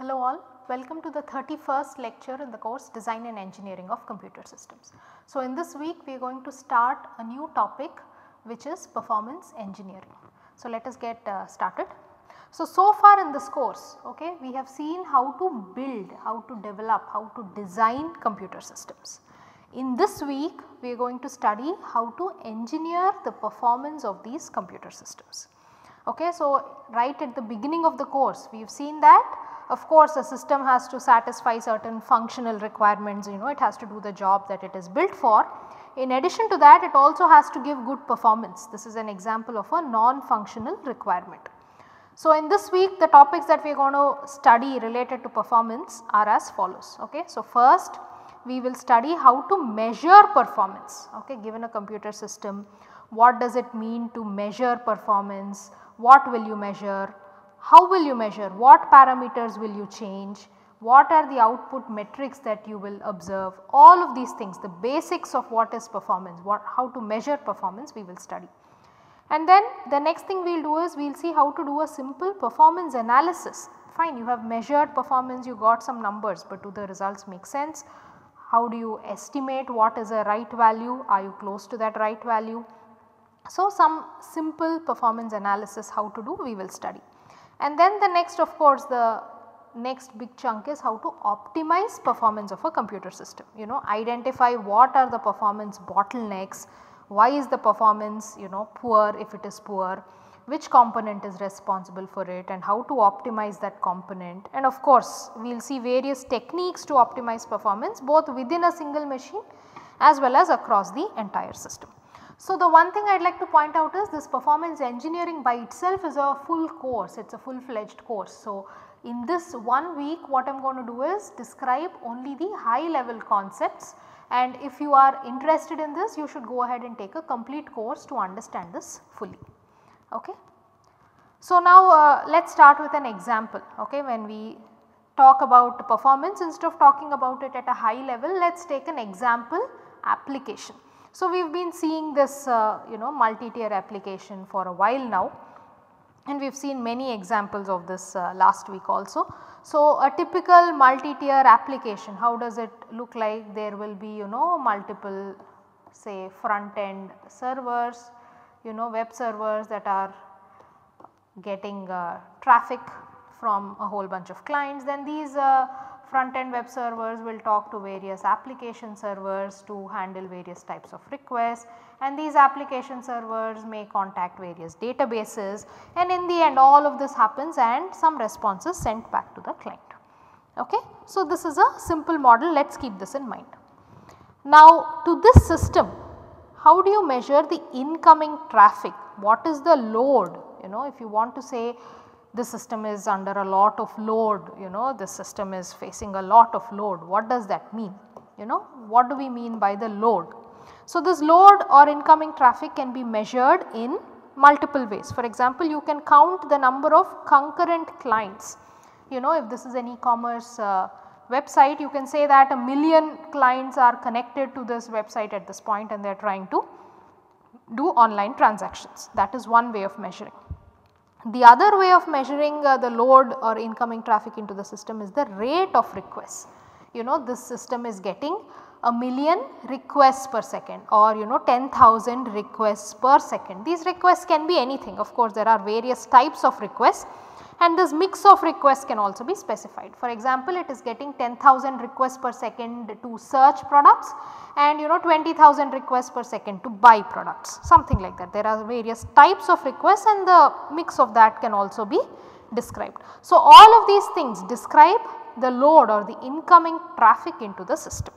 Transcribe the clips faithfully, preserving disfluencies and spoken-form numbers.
Hello all, welcome to the thirty-first lecture in the course Design and Engineering of Computer Systems. So, in this week we are going to start a new topic which is performance engineering. So, let us get uh, started. So, so far in this course, okay, we have seen how to build, how to develop, how to design computer systems. In this week we are going to study how to engineer the performance of these computer systems. Okay, so, right at the beginning of the course we have seen that of course a system has to satisfy certain functional requirements, you know, it has to do the job that it is built for. In addition to that, it also has to give good performance. This is an example of a non-functional requirement. So, in this week the topics that we are going to study related to performance are as follows. Okay. So, first we will study how to measure performance, okay, given a computer system. What does it mean to measure performance? What will you measure? How will you measure? What parameters will you change? What are the output metrics that you will observe? All of these things, the basics of what is performance, what, how to measure performance we will study. And then the next thing we will do is we will see how to do a simple performance analysis. Fine, you have measured performance, you got some numbers, but do the results make sense? How do you estimate what is a right value? Are you close to that right value? So, some simple performance analysis how to do we will study. And then the next, of course, the next big chunk is how to optimize performance of a computer system. You know, identify what are the performance bottlenecks, why is the performance, you know, poor if it is poor, which component is responsible for it, and how to optimize that component. And of course, we will see various techniques to optimize performance both within a single machine as well as across the entire system. So, the one thing I would like to point out is this performance engineering by itself is a full course, it is a full fledged course. So, in this one week what I am going to do is describe only the high level concepts, and if you are interested in this you should go ahead and take a complete course to understand this fully. Okay. So, now uh, let us start with an example. Okay. When we talk about performance, instead of talking about it at a high level, let us take an example application. So, we have been seeing this uh, you know multi-tier application for a while now, and we have seen many examples of this uh, last week also. So, a typical multi-tier application, how does it look like? There will be you know multiple say front end servers, you know web servers that are getting uh, traffic from a whole bunch of clients. Then these uh, front end web servers will talk to various application servers to handle various types of requests, and these application servers may contact various databases, and in the end all of this happens and some responses sent back to the client. Okay. So, this is a simple model, let us keep this in mind. Now, to this system, how do you measure the incoming traffic? What is the load? You know, if you want to say this system is under a lot of load, you know, this system is facing a lot of load. What does that mean? You know, what do we mean by the load? So, this load or incoming traffic can be measured in multiple ways. For example, you can count the number of concurrent clients. You know, if this is an e-commerce uh, website, you can say that a million clients are connected to this website at this point and they are trying to do online transactions. That is one way of measuring. The other way of measuring uh, the load or incoming traffic into the system is the rate of requests. You know, this system is getting a million requests per second, or you know ten thousand requests per second. These requests can be anything. Of course, there are various types of requests, and this mix of requests can also be specified. For example, it is getting ten thousand requests per second to search products, and you know twenty thousand requests per second to buy products, something like that. There are various types of requests and the mix of that can also be described. So, all of these things describe the load or the incoming traffic into the system.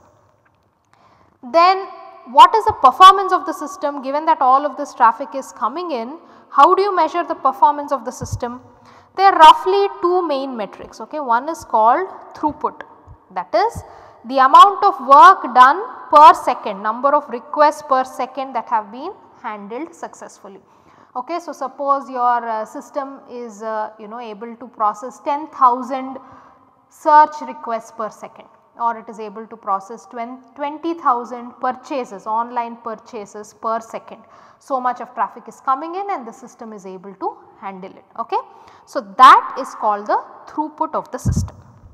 Then what is the performance of the system given that all of this traffic is coming in? How do you measure the performance of the system? There are roughly two main metrics. Okay. One is called throughput, that is the amount of work done per second, number of requests per second that have been handled successfully. Okay. So, suppose your uh, system is uh, you know able to process ten thousand search requests per second, or it is able to process twenty thousand purchases, online purchases per second. So much of traffic is coming in and the system is able to handle it. Okay. So, that is called the throughput of the system.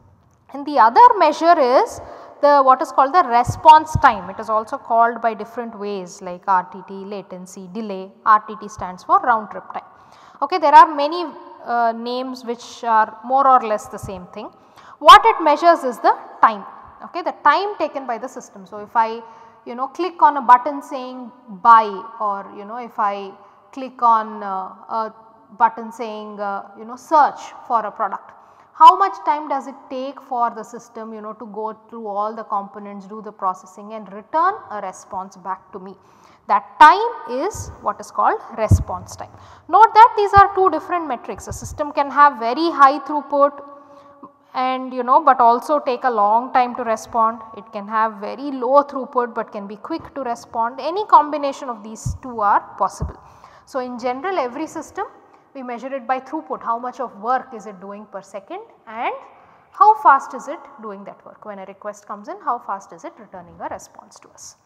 And the other measure is the what is called the response time. It is also called by different ways like R T T, latency, delay. R T T stands for round trip time. Okay, there are many uh, names which are more or less the same thing. What it measures is the time, okay, the time taken by the system. So, if I you know click on a button saying buy, or you know if I click on uh, a button saying uh, you know search for a product, how much time does it take for the system you know to go through all the components, do the processing and return a response back to me. That time is what is called response time. Note that these are two different metrics. A system can have very high throughput and you know but also take a long time to respond. It can have very low throughput but can be quick to respond. Any combination of these two are possible. So, in general every system we measure it by throughput, how much of work is it doing per second and how fast is it doing that work. When a request comes in, how fast is it returning a response to us.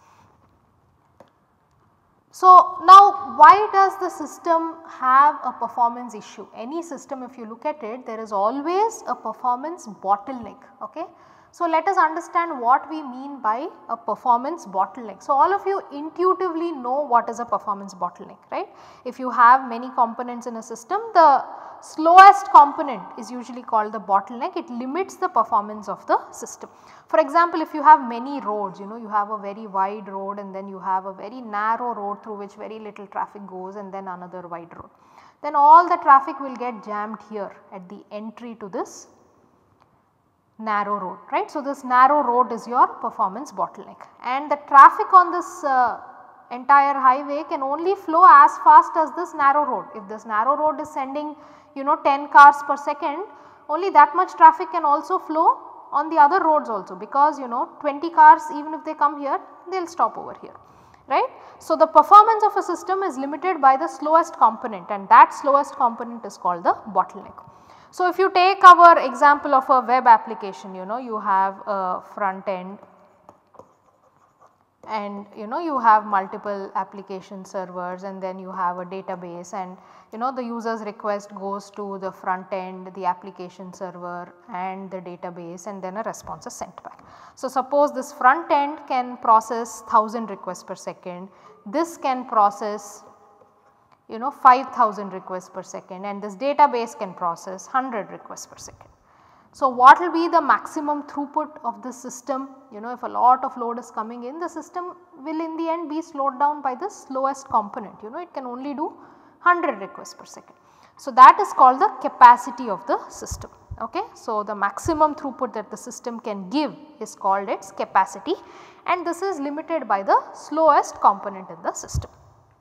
So, now why does the system have a performance issue? Any system, if you look at it, there is always a performance bottleneck. Okay? So, let us understand what we mean by a performance bottleneck. So, all of you intuitively know what is a performance bottleneck, right. If you have many components in a system, the slowest component is usually called the bottleneck. It limits the performance of the system. For example, if you have many roads, you know you have a very wide road and then you have a very narrow road through which very little traffic goes and then another wide road. Then all the traffic will get jammed here at the entry to this narrow road, right. So, this narrow road is your performance bottleneck, and the traffic on this uh, entire highway can only flow as fast as this narrow road. If this narrow road is sending you know ten cars per second, only that much traffic can also flow on the other roads also, because you know twenty cars, even if they come here, they will stop over here, right. So, the performance of a system is limited by the slowest component, and that slowest component is called the bottleneck. So, if you take our example of a web application, you know you have a front end and you know you have multiple application servers and then you have a database, and you know the user's request goes to the front end, the application server and the database, and then a response is sent back. So, suppose this front end can process one thousand requests per second, this can process you know five thousand requests per second, and this database can process one hundred requests per second. So, what will be the maximum throughput of the system? You know if a lot of load is coming in, the system will in the end be slowed down by the slowest component. You know it can only do one hundred requests per second. So, that is called the capacity of the system. Okay. So, the maximum throughput that the system can give is called its capacity, and this is limited by the slowest component in the system.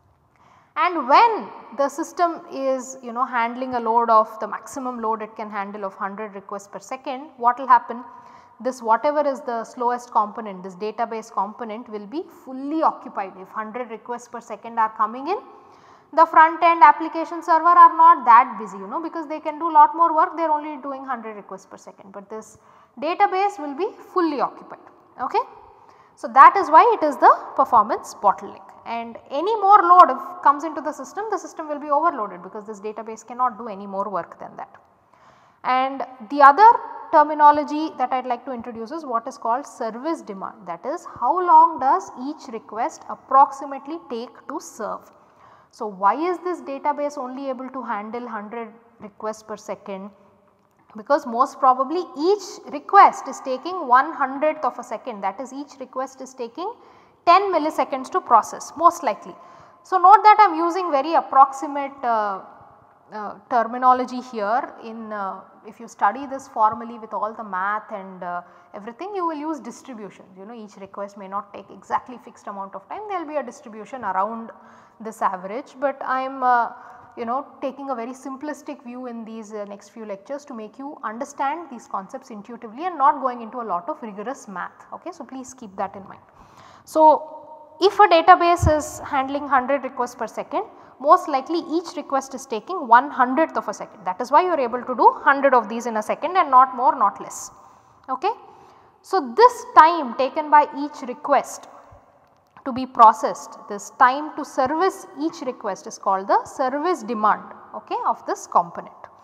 And when the system is you know handling a load of the maximum load it can handle of one hundred requests per second, what will happen? This whatever is the slowest component, this database component will be fully occupied. If one hundred requests per second are coming in, the front end application server are not that busy, you know because they can do lot more work, they are only doing one hundred requests per second, but this database will be fully occupied. Okay. So, that is why it is the performance bottleneck, and any more load if comes into the system, the system will be overloaded because this database cannot do any more work than that. And the other terminology that I would like to introduce is what is called service demand, that is how long does each request approximately take to serve. So, why is this database only able to handle one hundred requests per second? Because most probably each request is taking one hundredth of a second, that is each request is taking ten milliseconds to process most likely. So, note that I am using very approximate uh, uh, terminology here. In uh, if you study this formally with all the math and uh, everything, you will use distributions. You know each request may not take exactly fixed amount of time, there will be a distribution around this average, but I am uh, you know taking a very simplistic view in these uh, next few lectures to make you understand these concepts intuitively and not going into a lot of rigorous math. Okay. So, please keep that in mind. So, if a database is handling one hundred requests per second, most likely each request is taking one hundredth of a second. That is why you are able to do one hundred of these in a second and not more, not less. Okay. So, this time taken by each request to be processed, this time to service each request is called the service demand, okay, of this component.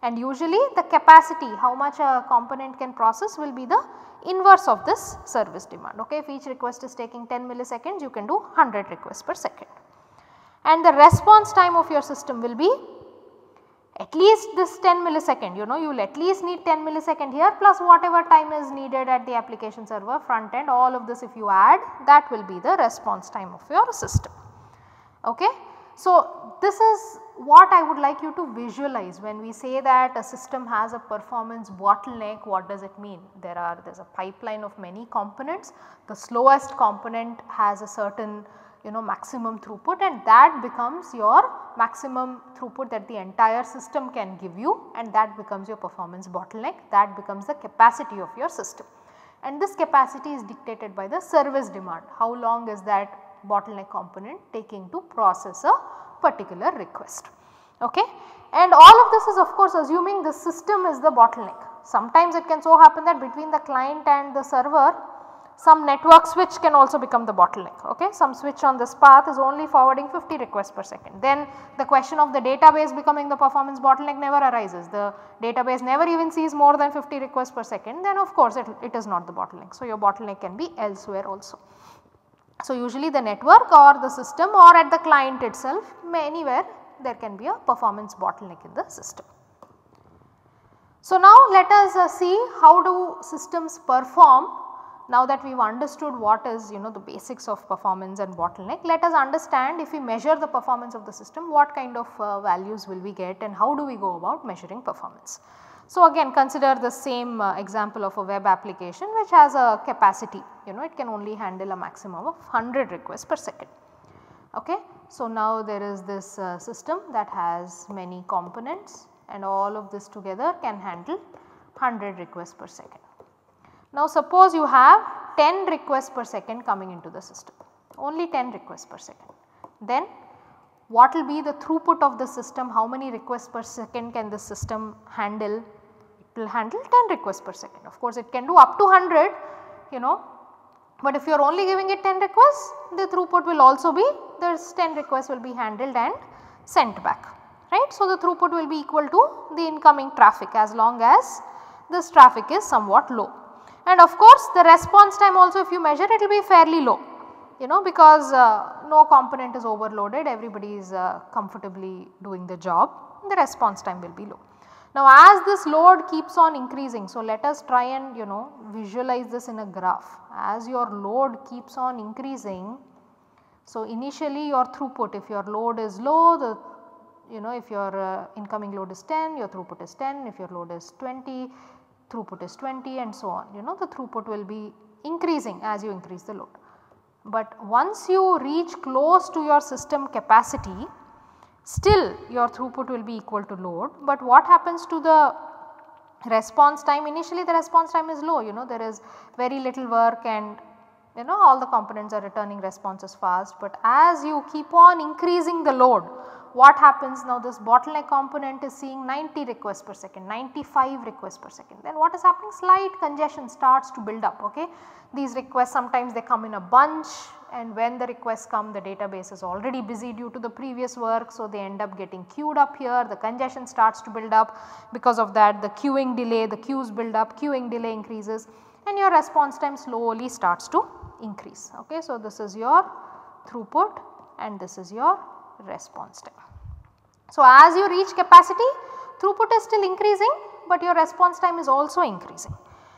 and usually the capacity, how much a component can process, will be the inverse of this service demand. Okay. If each request is taking ten milliseconds, you can do one hundred requests per second, and the response time of your system will be at least this ten millisecond, you know, you will at least need ten millisecond here plus whatever time is needed at the application server front end, all of this if you add, that will be the response time of your system. Okay. So, this is what I would like you to visualize when we say that a system has a performance bottleneck. What does it mean? There are there is a pipeline of many components, the slowest component has a certain, you know, maximum throughput, and that becomes your maximum throughput that the entire system can give you, and that becomes your performance bottleneck, that becomes the capacity of your system. And this capacity is dictated by the service demand, how long is that bottleneck component taking to process a particular request. Okay. And all of this is of course assuming the system is the bottleneck. Sometimes it can so happen that between the client and the server, some network switch can also become the bottleneck. Okay. Some switch on this path is only forwarding fifty requests per second. Then the question of the database becoming the performance bottleneck never arises. The database never even sees more than fifty requests per second, then of course it, it is not the bottleneck. So, your bottleneck can be elsewhere also. So, usually the network or the system or at the client itself, anywhere there can be a performance bottleneck in the system. So, now let us uh, see how do systems perform. Now that we have understood what is, you know, the basics of performance and bottleneck, let us understand if we measure the performance of the system, what kind of uh, values will we get and how do we go about measuring performance. So, again consider the same uh, example of a web application which has a capacity, you know, it can only handle a maximum of one hundred requests per second. Okay. So, now there is this uh, system that has many components and all of this together can handle one hundred requests per second. Now, suppose you have ten requests per second coming into the system, only ten requests per second. Then what will be the throughput of the system, how many requests per second can the system handle? It will handle ten requests per second. Of course, it can do up to one hundred, you know, but if you are only giving it ten requests, the throughput will also be, this ten requests will be handled and sent back, right. So, the throughput will be equal to the incoming traffic as long as this traffic is somewhat low. And of course, the response time also if you measure, it will be fairly low, you know, because uh, no component is overloaded, everybody is uh, comfortably doing the job, the response time will be low. Now, as this load keeps on increasing, so let us try and, you know, visualize this in a graph. As your load keeps on increasing, so initially your throughput, if your load is low, the, you know, if your uh, incoming load is ten, your throughput is ten, if your load is twenty, throughput is twenty and so on, you know, the throughput will be increasing as you increase the load. But once you reach close to your system capacity, still your throughput will be equal to load, but what happens to the response time? Initially the response time is low, you know, there is very little work and, you know, all the components are returning responses fast, but as you keep on increasing the load, what happens now? This bottleneck component is seeing ninety requests per second, ninety-five requests per second. Then what is happening? Slight congestion starts to build up. Okay, these requests sometimes they come in a bunch, and when the requests come, the database is already busy due to the previous work. So, they end up getting queued up here, the congestion starts to build up. Because of that, the queuing delay, the queues build up, queuing delay increases, and your response time slowly starts to increase. Okay, so, this is your throughput and this is your response time. So, as you reach capacity, throughput is still increasing, but your response time is also increasing.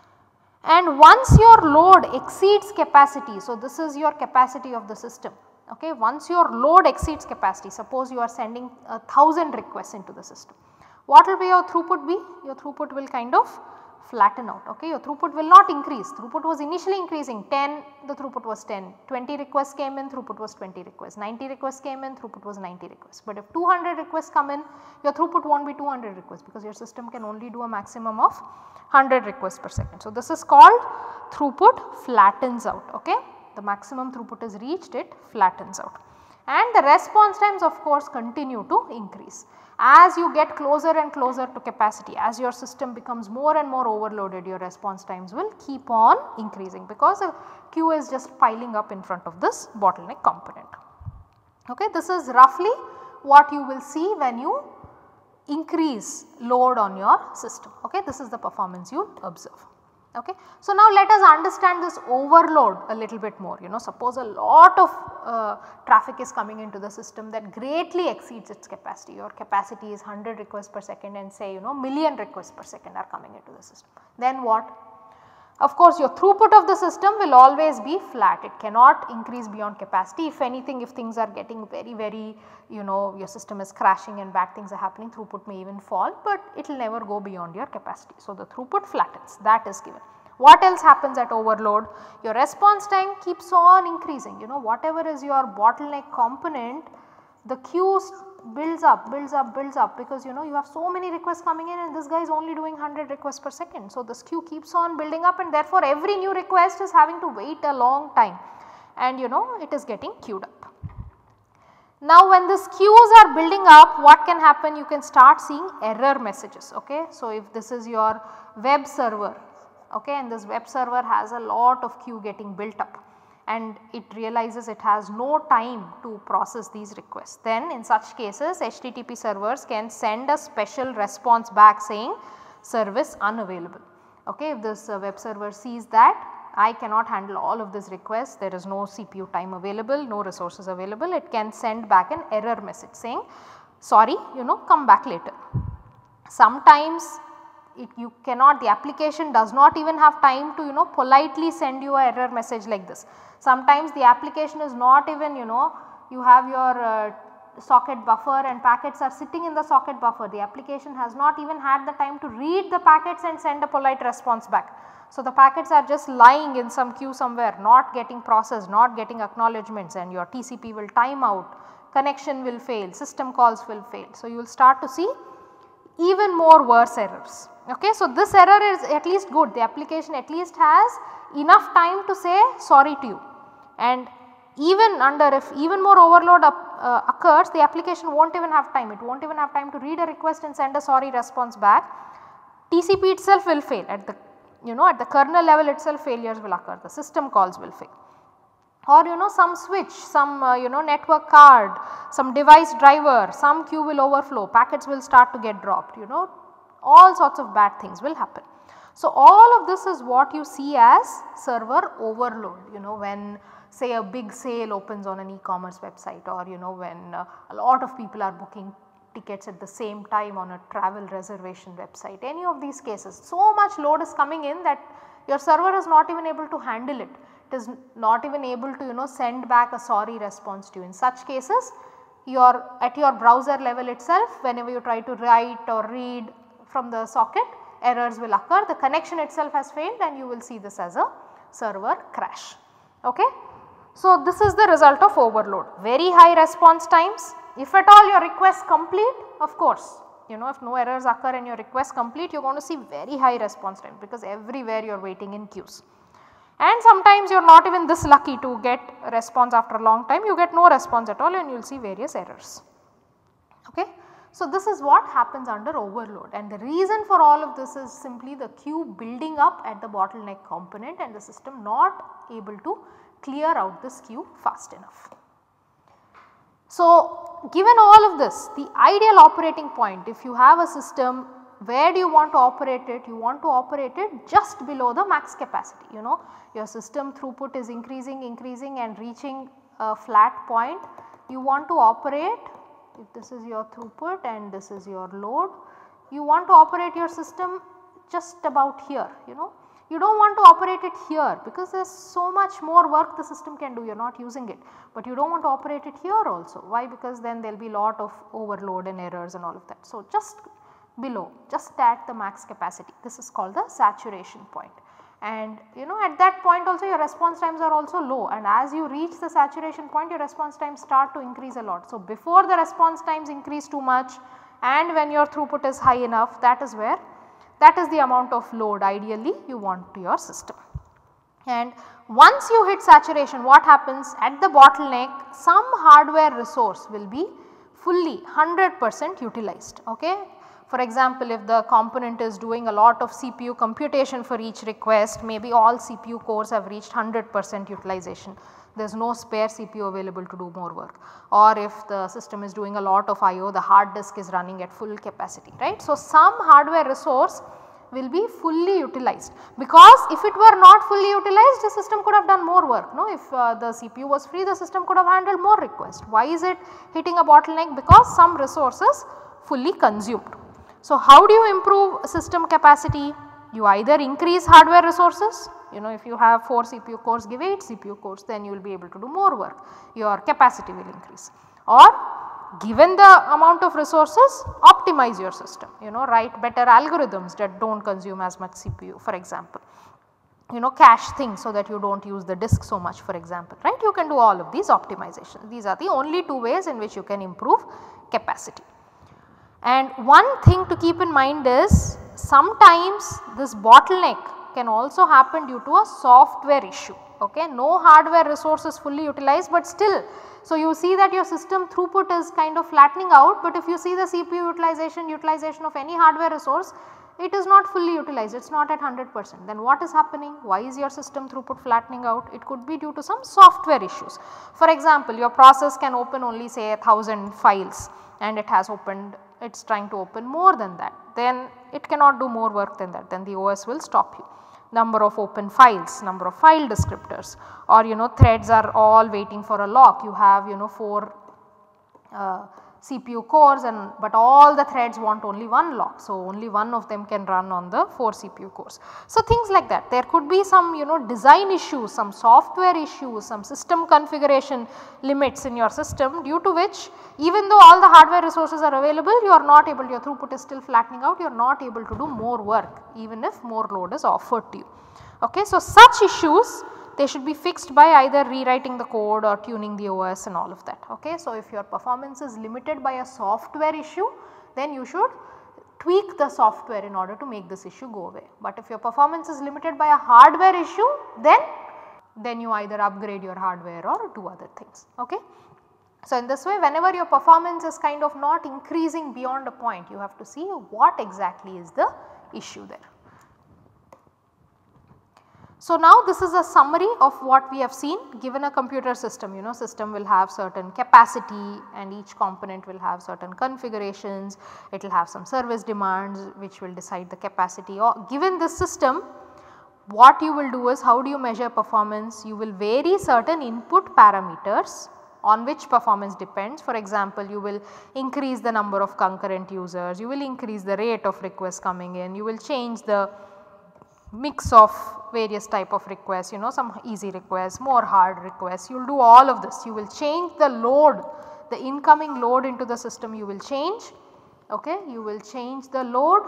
And once your load exceeds capacity, so this is your capacity of the system. Okay, once your load exceeds capacity, suppose you are sending a thousand requests into the system, what will be your throughput be? Your throughput will kind of flatten out. Okay, your throughput will not increase. Throughput was initially increasing ten, the throughput was ten, twenty requests came in, throughput was twenty requests, ninety requests came in, throughput was ninety requests. But if two hundred requests come in, your throughput will not be two hundred requests, because your system can only do a maximum of one hundred requests per second. So, this is called throughput flattens out. Okay, the maximum throughput is reached, it flattens out, and the response times of course continue to increase. As you get closer and closer to capacity, as your system becomes more and more overloaded, your response times will keep on increasing, because the queue is just piling up in front of this bottleneck component. Okay, this is roughly what you will see when you increase load on your system. Okay, this is the performance you observe. Okay. So, now let us understand this overload a little bit more. You know, suppose a lot of uh, traffic is coming into the system that greatly exceeds its capacity. Your capacity is one hundred requests per second and say, you know, million requests per second are coming into the system. Then what? Of course, your throughput of the system will always be flat. It cannot increase beyond capacity. If anything, if things are getting very, very, you know, your system is crashing and bad things are happening, throughput may even fall, but it will never go beyond your capacity. So, the throughput flattens, that is given. What else happens at overload? Your response time keeps on increasing. You know, whatever is your bottleneck component, the queue builds up, builds up, builds up, because you know you have so many requests coming in and this guy is only doing one hundred requests per second. So, this queue keeps on building up and therefore, every new request is having to wait a long time and you know it is getting queued up. Now, when these queues are building up, what can happen? You can start seeing error messages. Okay. So, if this is your web server, okay, and this web server has a lot of queue getting built up and it realizes it has no time to process these requests, then in such cases H T T P servers can send a special response back saying service unavailable. Okay, if this uh, web server sees that I cannot handle all of these requests, there is no C P U time available, no resources available, it can send back an error message saying sorry, you know, come back later. Sometimes It, you cannot, the application does not even have time to you know politely send you a error message like this. Sometimes the application is not even, you know, you have your uh, socket buffer and packets are sitting in the socket buffer. The application has not even had the time to read the packets and send a polite response back. So, the packets are just lying in some queue somewhere, not getting processed, not getting acknowledgements, and your T C P will time out, connection will fail, system calls will fail. So, you will start to see even more worse errors. Okay. So, this error is at least good, the application at least has enough time to say sorry to you, and even under if even more overload up, uh, occurs, the application will not even have time, it will not even have time to read a request and send a sorry response back. T C P itself will fail at the you know at the kernel level itself, failures will occur, the system calls will fail, or you know some switch, some uh, you know network card, some device driver, some queue will overflow, packets will start to get dropped, you know all sorts of bad things will happen. So, all of this is what you see as server overload, you know when say a big sale opens on an e-commerce website, or you know when uh, a lot of people are booking tickets at the same time on a travel reservation website, any of these cases, so much load is coming in that your server is not even able to handle it. It is not even able to you know send back a sorry response to you. In such cases, your at your browser level itself, whenever you try to write or read from the socket, errors will occur, the connection itself has failed and you will see this as a server crash. Okay. So, this is the result of overload, very high response times. If at all your request complete, of course, you know if no errors occur and your request complete, you are going to see very high response time, because everywhere you are waiting in queues. And sometimes you are not even this lucky to get a response after a long time, you get no response at all and you will see various errors. Okay. So, this is what happens under overload, and the reason for all of this is simply the queue building up at the bottleneck component and the system not able to clear out this queue fast enough. So, given all of this, the ideal operating point, if you have a system, where do you want to operate it? You want to operate it just below the max capacity, you know your system throughput is increasing, increasing and reaching a flat point. You want to operate, if this is your throughput and this is your load, you want to operate your system just about here, you know. You do not want to operate it here, because there is so much more work the system can do, you are not using it, but you do not want to operate it here also. Why? Because then there will be lot of overload and errors and all of that. So, just below, just at the max capacity, this is called the saturation point. And you know at that point also your response times are also low, and as you reach the saturation point your response times start to increase a lot. So, before the response times increase too much and when your throughput is high enough, that is where that is the amount of load ideally you want to your system. And once you hit saturation, what happens at the bottleneck, some hardware resource will be fully one hundred percent utilized. Okay. For example, if the component is doing a lot of C P U computation for each request, maybe all C P U cores have reached one hundred percent utilization. There is no spare C P U available to do more work, or if the system is doing a lot of I O, the hard disk is running at full capacity, right. So, some hardware resource will be fully utilized, because if it were not fully utilized, the system could have done more work. No, if uh, the C P U was free, the system could have handled more requests. Why is it hitting a bottleneck? Because some resources fully consumed. So, how do you improve system capacity? You either increase hardware resources, you know if you have four C P U cores, give eight C P U cores, then you will be able to do more work, your capacity will increase. Or given the amount of resources, optimize your system, you know write better algorithms that do not consume as much C P U, for example. You know cache things so that you do not use the disk so much, for example, right. You can do all of these optimizations. These are the only two ways in which you can improve capacity. And one thing to keep in mind is, sometimes this bottleneck can also happen due to a software issue. Okay, no hardware resource is fully utilized, but still, so you see that your system throughput is kind of flattening out, but if you see the C P U utilization, utilization of any hardware resource, it is not fully utilized, it is not at one hundred percent. Then what is happening? Why is your system throughput flattening out? It could be due to some software issues. For example, your process can open only say a thousand files and it has opened, it is trying to open more than that, then it cannot do more work than that, then the O S will stop you. Number of open files, number of file descriptors, or you know threads are all waiting for a lock. You have you know four uh, C P U cores, and but all the threads want only one lock. So, only one of them can run on the four C P U cores. So, things like that. There could be some you know design issues, some software issues, some system configuration limits in your system, due to which even though all the hardware resources are available, you are not able, your throughput is still flattening out, you are not able to do more work even if more load is offered to you. Okay. So, such issues, they should be fixed by either rewriting the code or tuning the O S and all of that. Okay. So, if your performance is limited by a software issue, then you should tweak the software in order to make this issue go away. But if your performance is limited by a hardware issue, then, then you either upgrade your hardware or do other things. Okay. So, in this way, whenever your performance is kind of not increasing beyond a point, you have to see what exactly is the issue there. So, now this is a summary of what we have seen. Given a computer system, you know system will have certain capacity and each component will have certain configurations, it will have some service demands which will decide the capacity. Or given this system, what you will do is, how do you measure performance? You will vary certain input parameters on which performance depends. For example, you will increase the number of concurrent users, you will increase the rate of requests coming in, you will change the mix of various type of requests, you know some easy requests, more hard requests, you will do all of this. You will change the load, the incoming load into the system you will change, okay. You will change the load,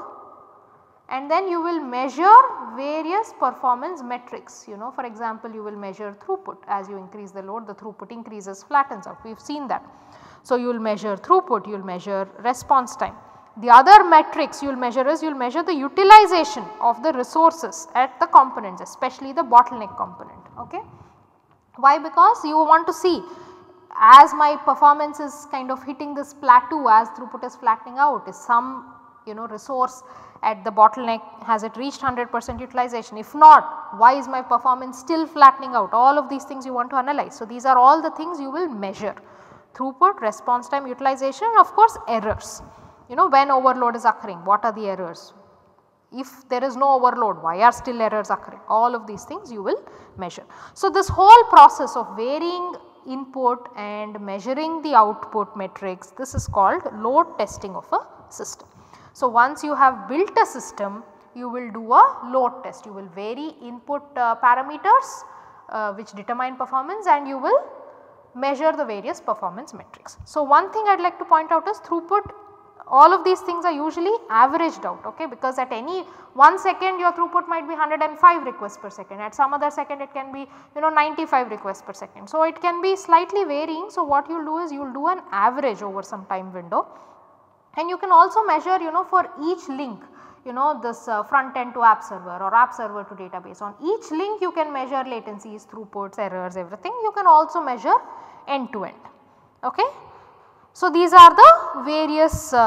and then you will measure various performance metrics, you know for example, you will measure throughput. As you increase the load, the throughput increases, flattens out, we have seen that. So, you will measure throughput, you will measure response time. The other metrics you will measure is, you will measure the utilization of the resources at the components, especially the bottleneck component. Okay. Why? Because you want to see, as my performance is kind of hitting this plateau, as throughput is flattening out, is some you know resource at the bottleneck, has it reached one hundred percent utilization? If not, why is my performance still flattening out? All of these things you want to analyze. So, these are all the things you will measure: throughput, response time, utilization, and of course errors. You know when overload is occurring, what are the errors? If there is no overload, why are still errors occurring? All of these things you will measure. So, this whole process of varying input and measuring the output metrics, this is called load testing of a system. So, once you have built a system, you will do a load test, you will vary input uh, parameters uh, which determine performance, and you will measure the various performance metrics. So, one thing I would like to point out is throughput, all of these things are usually averaged out, okay, because at any one second your throughput might be one hundred five requests per second, at some other second it can be you know ninety-five requests per second. So, it can be slightly varying. So, what you will do is, you will do an average over some time window, and you can also measure you know for each link, you know this uh, front end to app server or app server to database. On each link you can measure latencies, throughputs, errors, everything. You can also measure end to end, okay. So, these are the various uh,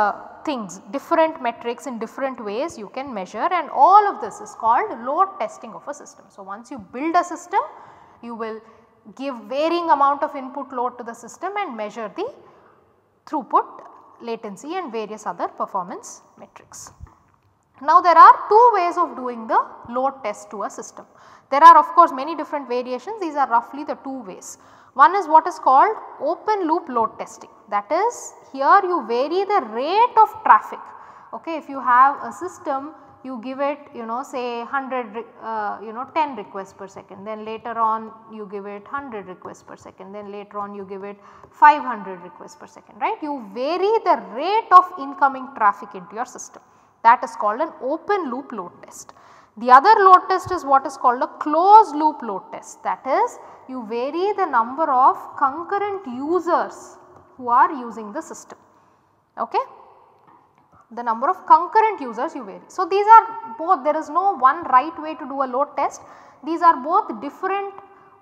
things, different metrics in different ways you can measure, and all of this is called load testing of a system. So, once you build a system, you will give varying amount of input load to the system and measure the throughput, latency and various other performance metrics. Now, there are two ways of doing the load test to a system. There are of course many different variations, these are roughly the two ways. One is what is called open loop load testing, that is here you vary the rate of traffic. Okay, if you have a system, you give it you know say one hundred uh, you know ten requests per second, then later on you give it one hundred requests per second, then later on you give it five hundred requests per second, right. You vary the rate of incoming traffic into your system, that is called an open loop load test. The other load test is what is called a closed loop load test, that is you vary the number of concurrent users who are using the system. Okay. The number of concurrent users you vary. So, these are both, there is no one right way to do a load test, these are both different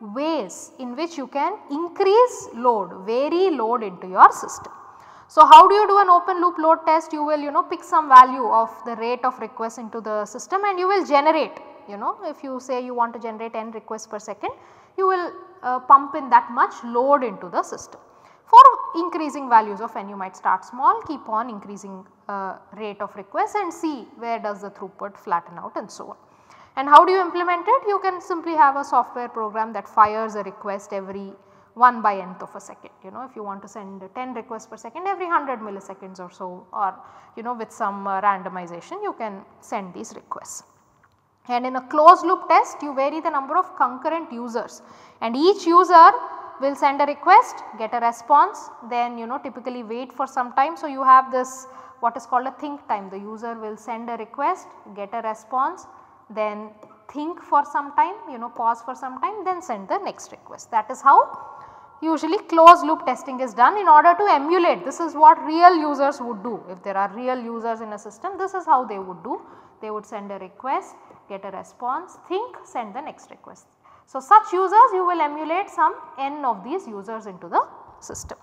ways in which you can increase load, vary load into your system. So, how do you do an open loop load test? You will you know pick some value of the rate of requests into the system and you will generate, you know if you say you want to generate ten requests per second, you will uh, pump in that much load into the system. For increasing values of n, you might start small, keep on increasing uh, rate of requests and see where does the throughput flatten out and so on. And how do you implement it? You can simply have a software program that fires a request every one by nth of a second. You know if you want to send ten requests per second every one hundred milliseconds or so, or you know with some uh, randomization you can send these requests. And in a closed loop test you vary the number of concurrent users, and each user will send a request, get a response, then you know typically wait for some time. So, you have this what is called a think time, the user will send a request, get a response, then think for some time, you know pause for some time, then send the next request. That is how usually closed loop testing is done in order to emulate. This is what real users would do. If there are real users in a system, this is how they would do. They would send a request, get a response, think, send the next request. So, such users you will emulate some n of these users into the system,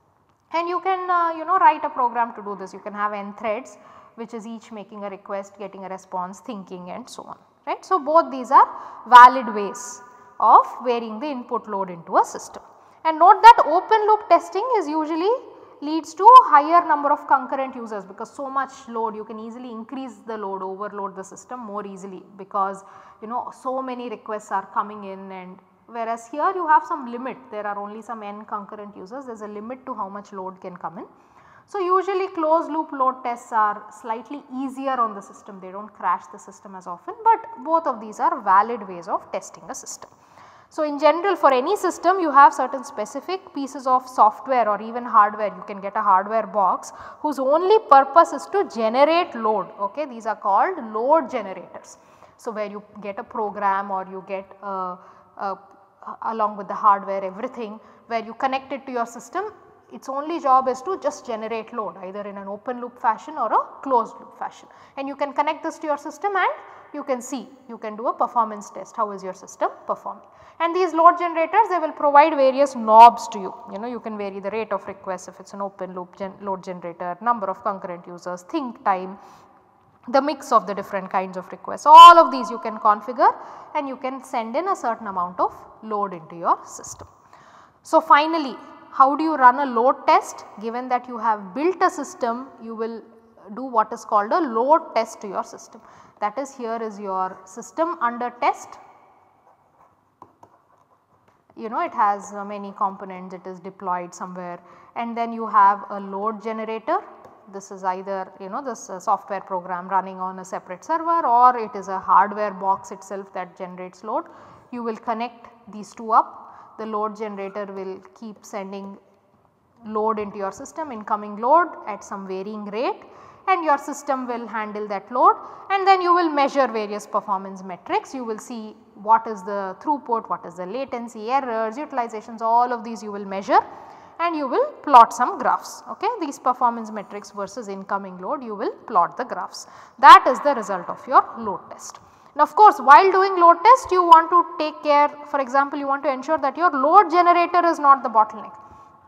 and you can uh, you know write a program to do this. You can have n threads which is each making a request, getting a response, thinking and so on, right. So, both these are valid ways of varying the input load into a system. And note that open loop testing is usually leads to higher number of concurrent users, because so much load you can easily increase the load, overload the system more easily, because you know so many requests are coming in, and whereas here you have some limit, there are only some n concurrent users, there is a limit to how much load can come in. So, usually closed loop load tests are slightly easier on the system, they do not crash the system as often, but both of these are valid ways of testing a system. So, in general for any system you have certain specific pieces of software or even hardware, you can get a hardware box whose only purpose is to generate load. Okay? These are called load generators. So, where you get a program or you get uh, uh, along with the hardware everything, where you connect it to your system, its only job is to just generate load either in an open loop fashion or a closed loop fashion, and you can connect this to your system and you can see, you can do a performance test, how is your system performing. And these load generators, they will provide various knobs to you, you know you can vary the rate of requests if it is an open loop gen load generator, number of concurrent users, think time, the mix of the different kinds of requests, all of these you can configure and you can send in a certain amount of load into your system. So, finally, how do you run a load test? Given that you have built a system, you will do what is called a load test to your system. That is, here is your system under test. You know it has uh, many components, it is deployed somewhere, and then you have a load generator. This is either you know this uh, software program running on a separate server, or it is a hardware box itself that generates load. You will connect these two up. The load generator will keep sending load into your system, incoming load at some varying rate, and your system will handle that load, and then you will measure various performance metrics. You will see what is the throughput, what is the latency, errors, utilizations, all of these you will measure, and you will plot some graphs. Okay? These performance metrics versus incoming load, you will plot the graphs. That is the result of your load test. Now, of course, while doing load test you want to take care, for example, you want to ensure that your load generator is not the bottleneck.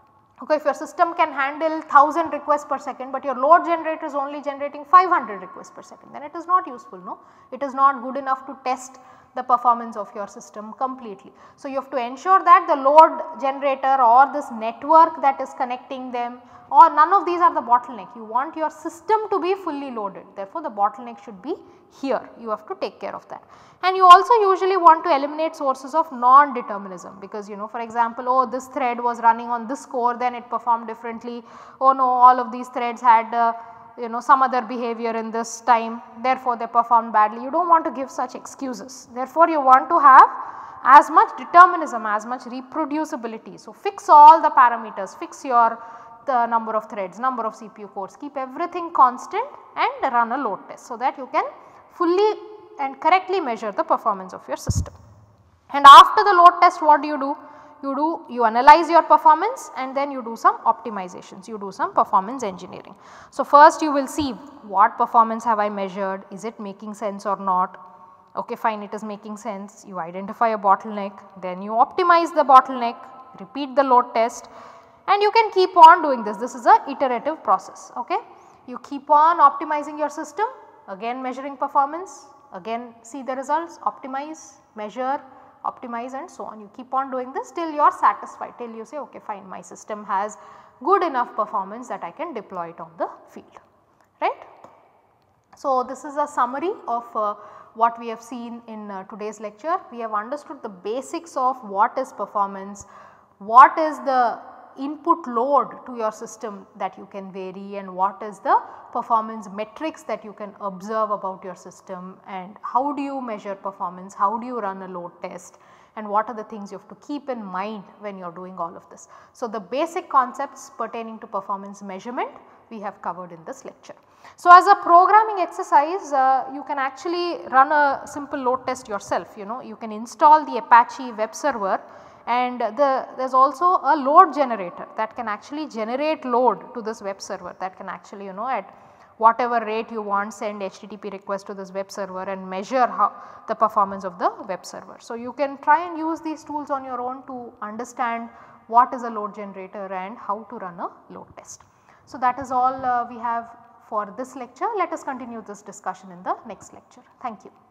Okay, if your system can handle one thousand requests per second, but your load generator is only generating five hundred requests per second, then it is not useful, no. It is not good enough to test the performance of your system completely. So, you have to ensure that the load generator or this network that is connecting them, or none of these are the bottleneck. You want your system to be fully loaded, therefore, the bottleneck should be here, you have to take care of that. And you also usually want to eliminate sources of non-determinism, because you know, for example, oh, this thread was running on this core, then it performed differently, oh no, all of these threads had uh, you know some other behavior in this time, therefore they performed badly. You do not want to give such excuses, therefore you want to have as much determinism, as much reproducibility. So, fix all the parameters, fix your the number of threads, number of C P U cores, keep everything constant and run a load test, so that you can fully and correctly measure the performance of your system. And after the load test, what do you do? You do you analyze your performance and then you do some optimizations, you do some performance engineering. So, first you will see what performance have I measured, is it making sense or not. Okay, fine, it is making sense, you identify a bottleneck, then you optimize the bottleneck, repeat the load test, and you can keep on doing this. This is a iterative process. Okay, you keep on optimizing your system, again measuring performance, again see the results, optimize, measure, optimize and so on. You keep on doing this till you are satisfied, till you say okay fine, my system has good enough performance that I can deploy it on the field, right. So, this is a summary of uh, what we have seen in uh, today's lecture. We have understood the basics of what is performance, what is the input load to your system that you can vary, and what is the performance metrics that you can observe about your system, and how do you measure performance, how do you run a load test, and what are the things you have to keep in mind when you are doing all of this. So, the basic concepts pertaining to performance measurement we have covered in this lecture. So, as a programming exercise, uh, you can actually run a simple load test yourself. You know, you can install the Apache web server, and the, there is also a load generator that can actually generate load to this web server, that can actually you know at whatever rate you want send H T T P request to this web server and measure how the performance of the web server. So, you can try and use these tools on your own to understand what is a load generator and how to run a load test. So, that is all uh, we have for this lecture. Let us continue this discussion in the next lecture. Thank you.